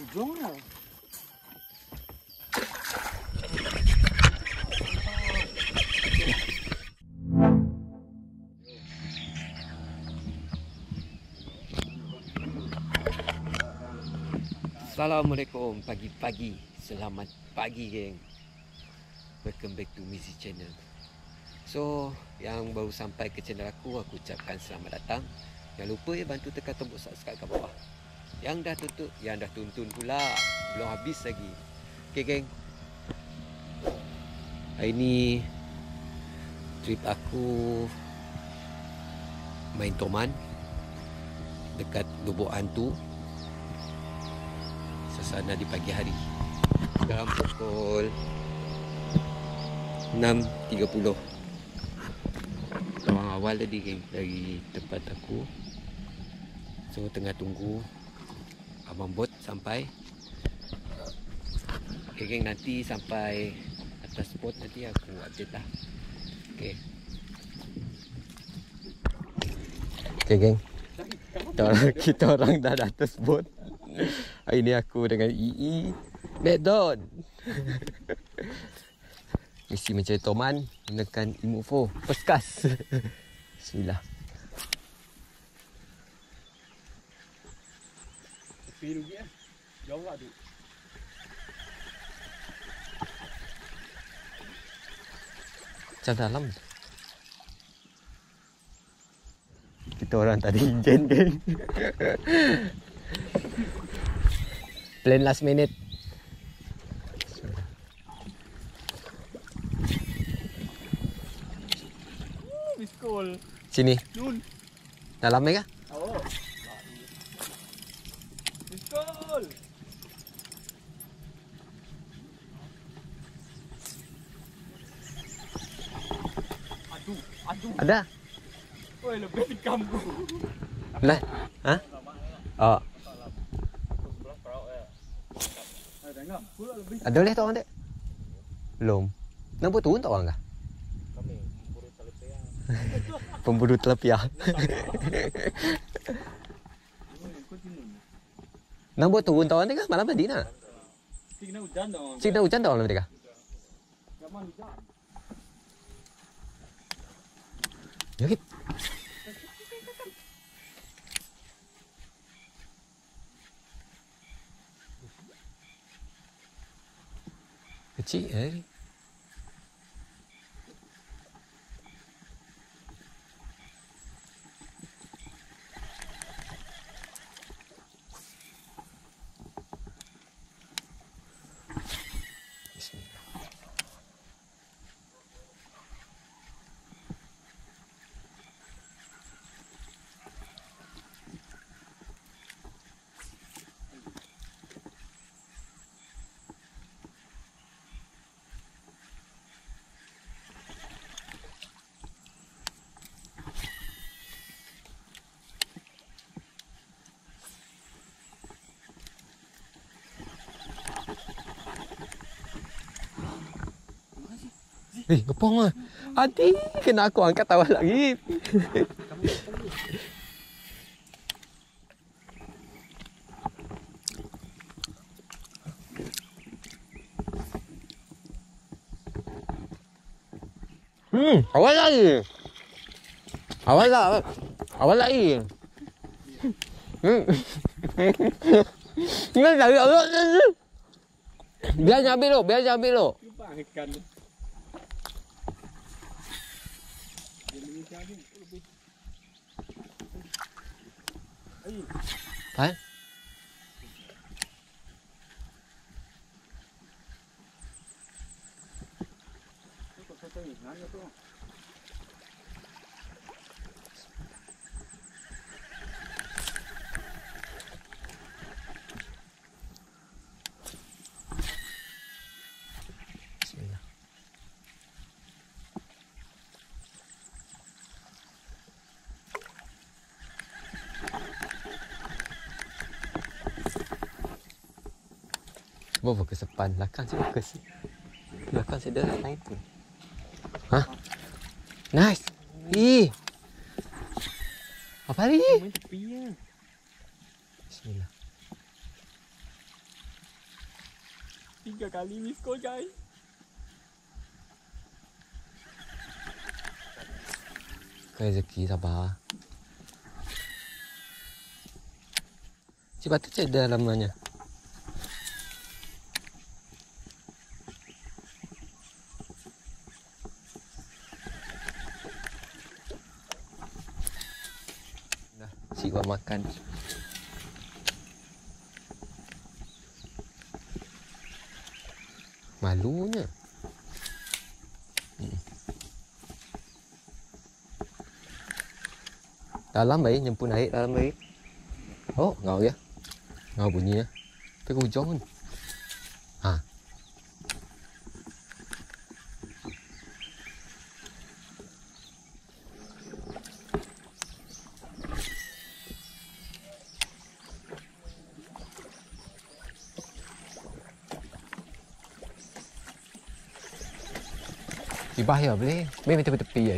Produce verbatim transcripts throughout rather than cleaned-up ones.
Ujung lah. Assalamualaikum, pagi-pagi. Selamat pagi, geng. Welcome back to Mizzy Channel. So, yang baru sampai ke channel aku, aku ucapkan selamat datang. Jangan lupa ya bantu tekan tombol subscribe kat bawah. Yang dah tutup, yang dah tonton pula, belum habis lagi. Okay, geng. Hari ni trip aku main Toman dekat Lubuk Hantu. Suasana di pagi hari. Sekarang pukul enam tiga puluh. Orang awal tadi, geng, dari tempat aku. So tengah tunggu abang bot sampai. Okay, geng, nanti sampai atas spot nanti aku update lah. Okay. Okay, geng, kita orang, kita orang dah di atas bot. Hari ni aku dengan I I Backdown. Misi mencari Toman gunakan Imufo Peskas. Bismillah. Sepi rugi eh. Jauh lah tu. Macam dalam. Kita orang tadi injen, geng. Plan last minute. Biskol. Sini. Nun. Dalam ni kah? Oh. Biskol. Aduh, aduh. Ada. Oi, lebih tikam ku. Lah. Ha? Oh. Ada boleh tak orang tak? Belum. Nak buat turun tak orang kah? Kami pemburu telepia. Pemburu telepia. Nak buat turun tak orang tak kah? Malam tadi nak. Cik nak hujan tak orang? Cik nak hujan tak orang tadi kah? Zaman hujan. Ya, Kip. Kecil eh. Bismillah. Eh, ngepong lah. Adik, kena aku angkat tawar lagi. Hmm, awal lagi. Awal lah. Awal lagi. Hmm. Ingat lagi, awal lagi. Biar nyambil lo, biar nyambil lo. Lupa ikan. Hả? Bismillah. Cuba fokus depan, belakang saya fokus. Belakang saya dah lain pun. Hah? Nice. Ih. Apa lagi? Main tepi ya. Bismillah. Tiga kali miss call guys. Rezeki sabar. Cepat tu cek dalamnya. Dah, siwa makan. Malunya. Hmm. Dalam baik nyempun air dalam baik. Oh, ngau ya. Ngau bunyinya. Tapi hujung. Ha. Di bahaya boleh. Memang tepi-tepi je.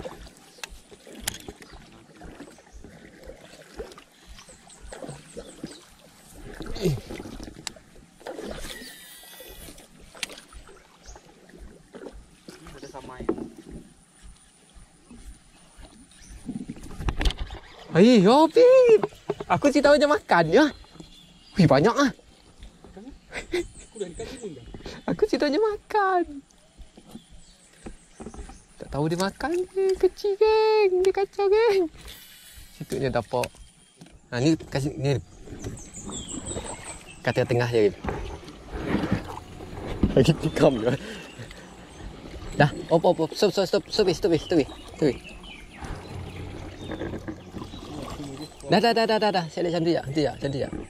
Ada samai. Hei, yo, Pip. Aku cerita macam makan ya. Wih, banyak ah. Aku dah dekat sini dah. Aku cerita macam makan. Tak tahu dia makan ke. Kecil, geng. Dia kacau, geng. Situ dia tapak. Ha, ni kasih ni. Kat tengah je. Lagi tikam je. Dah, op op op. Stop stop stop. Stop stop stop. Stop. Dah dah dah dah dah dah. Saya lihat cantik tak? Cantik tak? Cantik tak?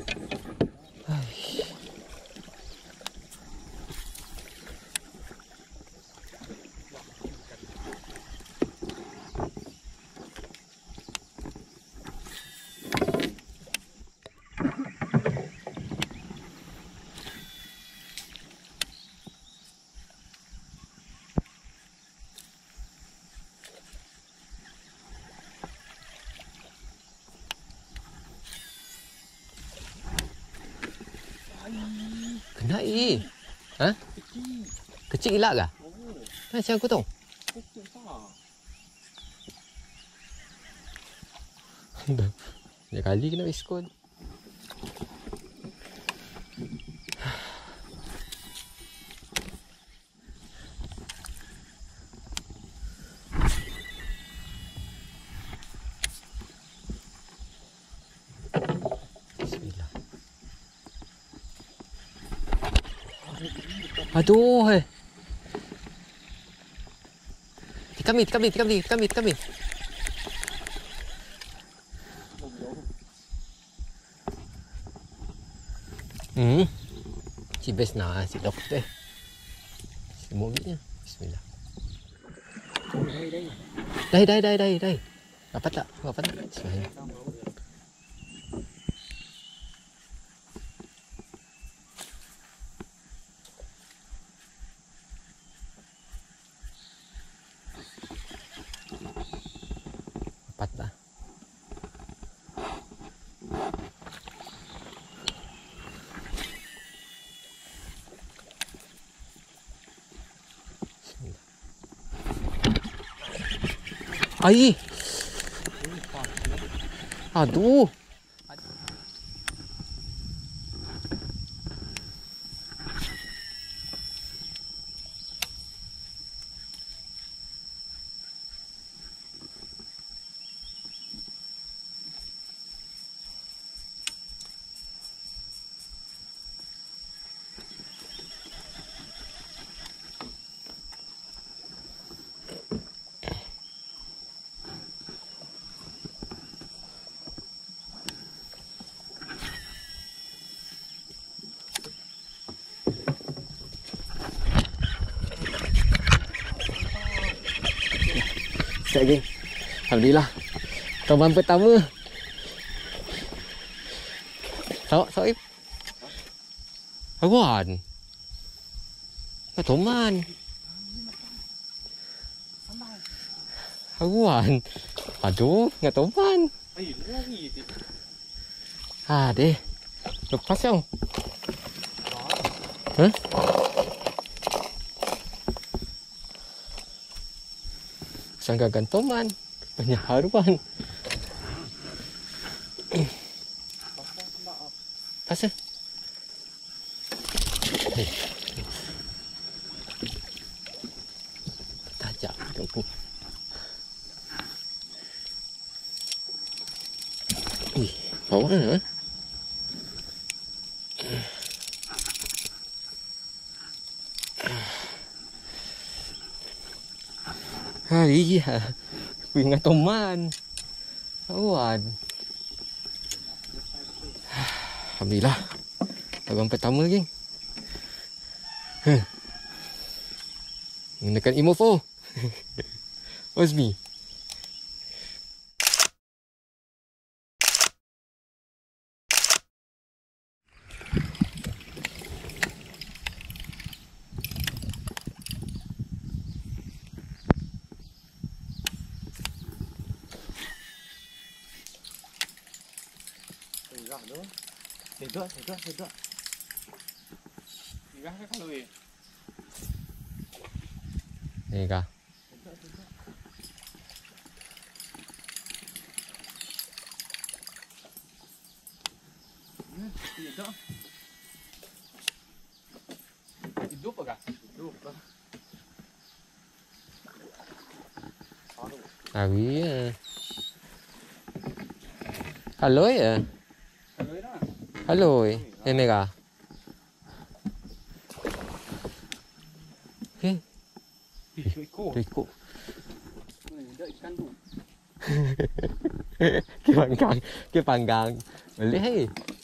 Kena eh. Ha? Kecil. Kecil elak ke? Oh. Macam aku tahu. Kecil besar. Dia kali kena biskut. Bismillah. Aduh, eh. Tikam ni, tikam ni, tikam ni, tikam ni, tikam ni. Hmm. Si best nak si doktor. Si mobilnya. Bismillah. Dai dai dai dai dai. Apa tak? Apa tak? Bismillah. Apa tak? Ai. Aduh. Siap geng. Alhamdulillah. Toman pertama. Sawak, sawak. Awan. Kau toman. Awan. Aduh, nggak toman. Ay, lagi. Ah, deh. Lepas yang. Hah? Sangka gantoman. Banyak haruan. Pasal? Tajak aku. Ih, bawah mana? Hari ya, aku ingat teman. Kawan. Alhamdulillah. Abang pertama geng. Huh. Menggunakan Imofo. Osmi. Enggak dong. Sedot, sedot, sedot. Enggak kan kalau eh. Ni kah? Sedot, sedot. Hmm, sedot. Hidup apa? Hidup lah. Tawi ya. Halo ya. Kalau ini lah. Halo. Ini kah? Okay. Ih, ikut. Ikut. Dah ikan tu. Cái panggang, cái panggang. Boleh hey.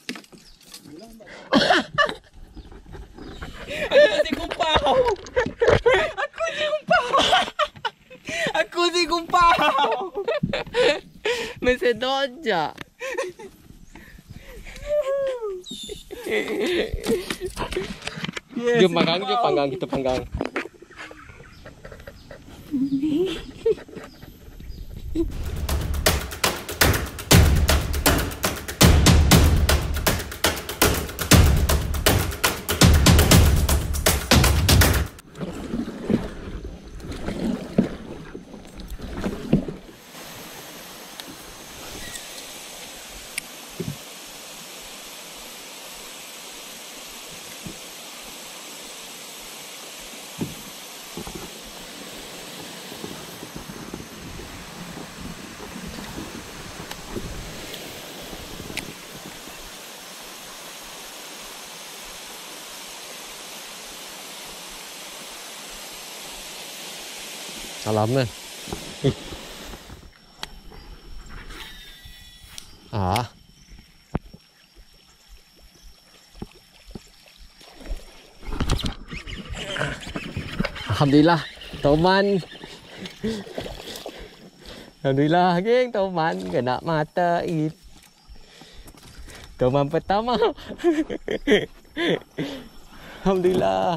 Aku si kumpau. Aku si kumpau. Aku si kumpau. Mesti doja. Dia panggang, dia panggang, kita panggang. Salam ni. Ah. Alhamdulillah, teman. Alhamdulillah, geng, teman kena mata it. Teman pertama. Alhamdulillah.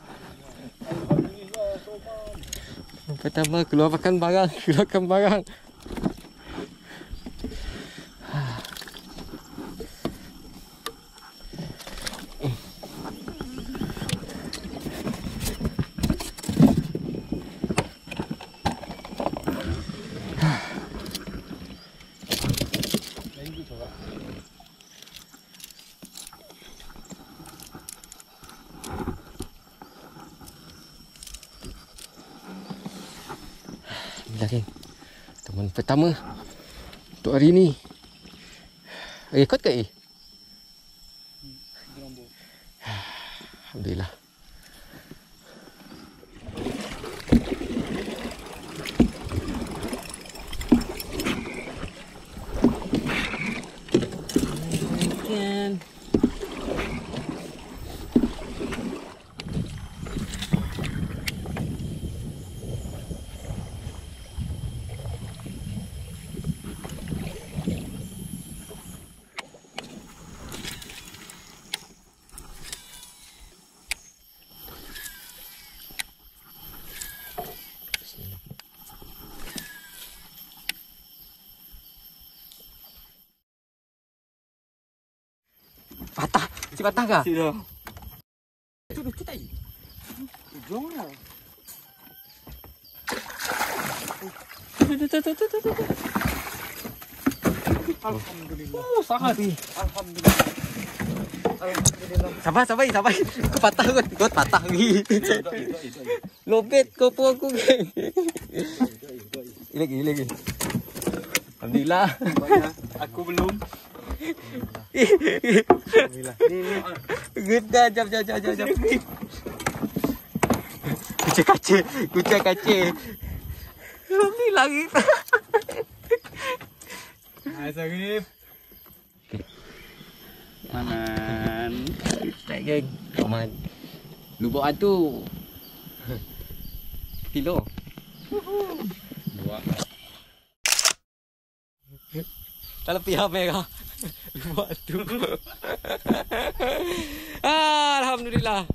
Pertama keluarkan barang, keluarkan barang. Dah geng. Teman pertama untuk hari ni. Eh, ikut ke eh? Alhamdulillah. Patah, si patah kah? Si dah. betul tak? Ujung lah. Tuh, tuh, tuh, tuh, tuh, tuh. Alhamdulillah. Oh, sangat. Alhamdulillah. Alhamdulillah. Sabar, sabar, sabar. Kau patah kot, kau patah lagi. Lobet kau pun aku. Lagi, lagi. Alhamdulillah. Aku belum. Alhamdulillah. Geda, jap, jap, jap, jap, jap. Kucing kaca, kucing kaca. Alhamdulillah kita. Hai Sarif. Manan. Tak geng. Aman. Lubuk atu. Kilo. Dua. Kalau pihak merah. Lubuk atu. Ah, alhamdulillah.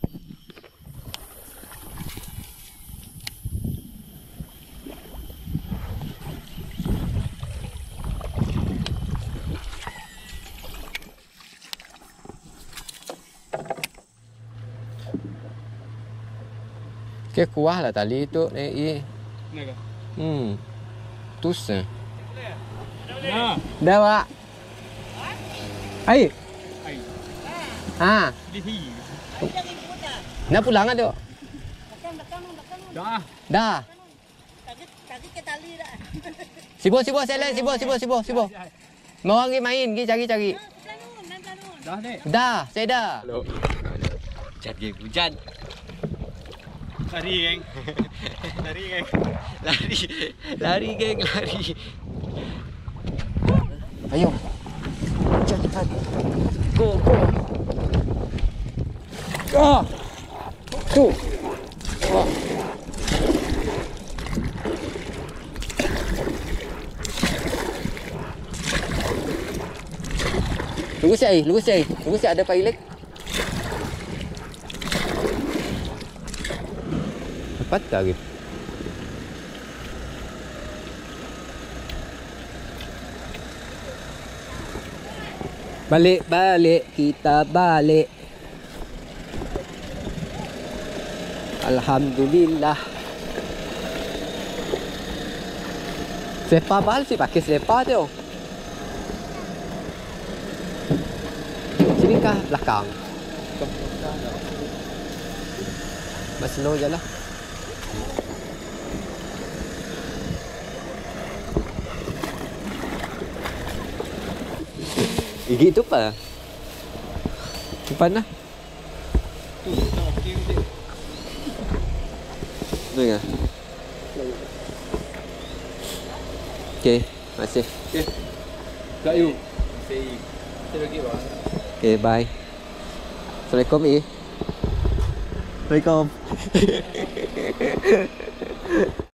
Cái kuah lah tali tu naik i. Naga. Hmm. Tus. Nah. Dah pak. Hai. Hai. Ha. Di hi. Nak pulang ada? Dah. Dah. Sibuk sibuk saya sibuk sibuk sibuk sibuk. Mau pergi main, pergi cari-cari. Dah dek. Dah, saya dah. Halo. Jadi hujan. Lari geng. Lari geng. Lari. Lari geng, lari. Ayo. Cepat. Go, go. Go. Go. Go. Tunggu saya, tunggu saya. Tunggu saya ada pilot. Cepat tak gitu. Balik, balik, kita balik. Alhamdulillah. Sepa bal sih pakai sepa tu. Sini kah belakang? Mas slow je lah. Gigi tu apa? Depan lah. Tu dah okey dek. Tu ya. Okey, masih. Okey. Dah you. Say. Saya bagi bang. Okey, bye. Assalamualaikum i. Assalamualaikum.